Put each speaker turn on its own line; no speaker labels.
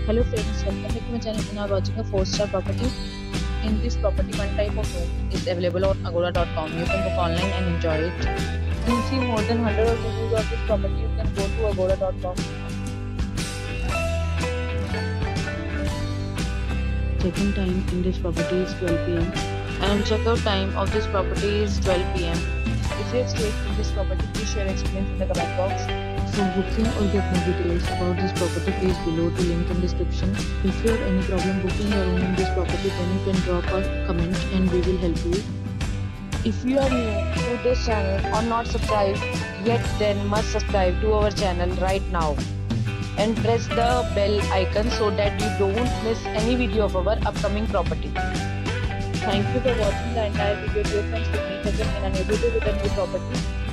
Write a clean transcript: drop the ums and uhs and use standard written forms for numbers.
Hello friends, welcome back to my channel. Now watching a 4-star property. In this property, one type of room is available on agoda.com. You can book online and enjoy it. To see more than 100 of reviews of this property, you can go to agoda.com. Check-in time in this property is 12 p.m. and check-out time of this property is 12 p.m. If you have stayed in this property, please share your experience in the comment box. For booking or get more details about this property, please below the link in description. If you have any problem booking your room in this property, then you can drop a comment and we will help you. If you are new to this channel or not subscribed yet, then must subscribe to our channel right now and press the bell icon so that you don't miss any video of our upcoming property. Thank you for watching the entire video. Dear friends, we'll meet again in a new video with a new property.